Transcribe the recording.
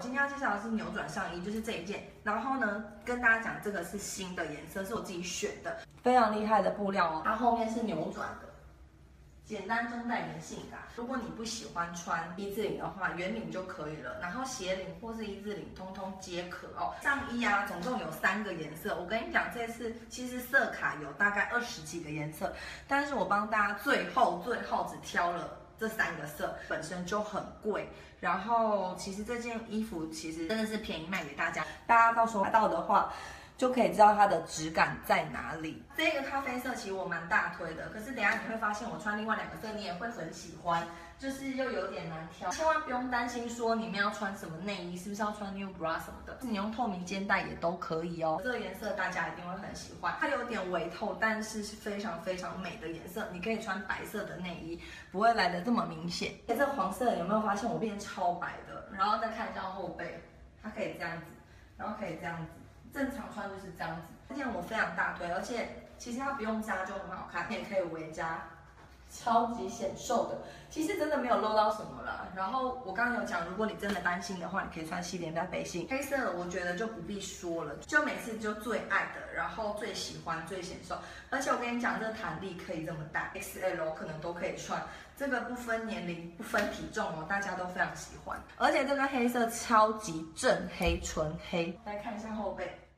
今天要介绍的是扭转上衣，就是这一件。然后呢，跟大家讲这个是新的颜色，是我自己选的，非常厉害的布料哦。它后面是扭转的。 简单中带点性感。如果你不喜欢穿一字领的话，圆领就可以了。然后斜领或是一字领，通通皆可哦。上衣啊，总共有3个颜色。我跟你讲，这次其实色卡有大概20几个颜色，但是我帮大家最后只挑了这3个色，本身就很贵。然后其实这件衣服其实真的是便宜卖给大家，大家到时候买到的话。 就可以知道它的质感在哪里。这个咖啡色其实我蛮大推的，可是等一下你会发现我穿另外2个色你也会很喜欢，就是又有点难挑。千万不用担心说你们要穿什么内衣，是不是要穿 new bra 什么的，你用透明肩带也都可以哦。这个颜色大家一定会很喜欢，它有点微透，但是是非常美的颜色。你可以穿白色的内衣，不会来的这么明显。这个黄色有没有发现我变超白的？然后再看一下后背，它可以这样子，然后可以这样子。 正常穿就是这样子，这件我非常大推，而且其实它不用加就很好看，也可以围加，超级显瘦的。其实真的没有露到什么了。然后我刚刚有讲，如果你真的担心的话，你可以穿细连带背心。黑色我觉得就不必说了，就每次就最爱的，然后最喜欢、最显瘦。而且我跟你讲，这个弹力可以这么大 ，XL 可能都可以穿。 这个不分年龄、不分体重哦，大家都非常喜欢。而且这个黑色超级正黑、纯黑。来看一下后背，